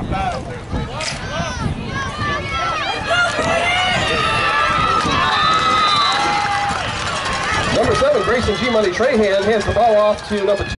Number 7, Grayson G. Money Trahan hands the ball off to number 2.